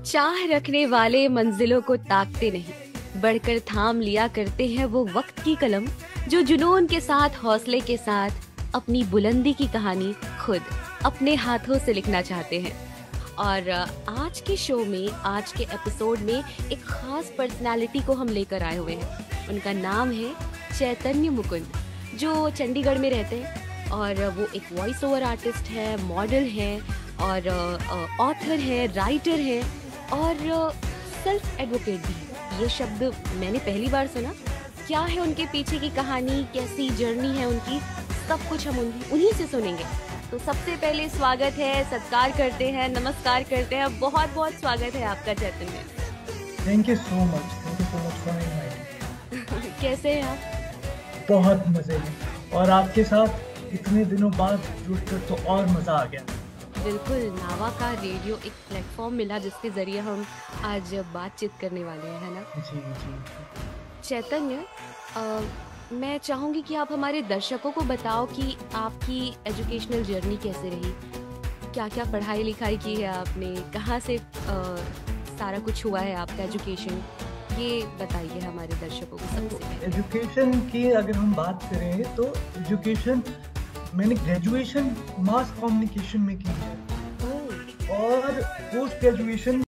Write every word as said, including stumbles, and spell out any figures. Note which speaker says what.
Speaker 1: चाह रखने वाले मंजिलों को ताकते नहीं, बढ़कर थाम लिया करते हैं वो वक्त की कलम, जो जुनून के साथ हौसले के साथ अपनी बुलंदी की कहानी खुद अपने हाथों से लिखना चाहते हैं। और आज के शो में, आज के एपिसोड में एक खास पर्सनालिटी को हम लेकर आए हुए हैं। उनका नाम है चैतन्य मुकुंद, जो चंडीगढ़ में रहते हैं और वो एक वॉइस ओवर आर्टिस्ट है, मॉडल है और ऑथर है, राइटर है और सेल्फ एडवोकेट भी है। ये शब्द मैंने पहली बार सुना। क्या है उनके पीछे की कहानी, कैसी जर्नी है उनकी, सब कुछ हम उन्हीं उन्हीं से सुनेंगे। तो सबसे पहले स्वागत है, सत्कार करते हैं, नमस्कार करते हैं, बहुत बहुत स्वागत है आपका Chaitanya.
Speaker 2: Thank you so much, thank you so much for inviting.
Speaker 1: कैसे हैं आप?
Speaker 2: बहुत मजे में, और आपके साथ इतने दिनों बाद जुड़कर तो और मजा आ गया।
Speaker 1: बिल्कुल, नावा का रेडियो एक प्लेटफॉर्म मिला जिसके जरिए हम आज बातचीत करने वाले हैं, है ना?
Speaker 2: जी जी जी।
Speaker 1: चैतन्य, अ, मैं चाहूँगी कि आप हमारे दर्शकों को बताओ कि आपकी एजुकेशनल जर्नी कैसे रही, क्या क्या पढ़ाई लिखाई की है आपने, कहाँ से आ, सारा कुछ हुआ है आपका एजुकेशन, ये बताइए हमारे दर्शकों को सबसे पहले।
Speaker 2: एजुकेशन की अगर हम बात करें तो एजुकेशन मैंने ग्रेजुएशन मास कम्युनिकेशन में की है
Speaker 1: ओह,
Speaker 2: और पोस्ट ग्रेजुएशन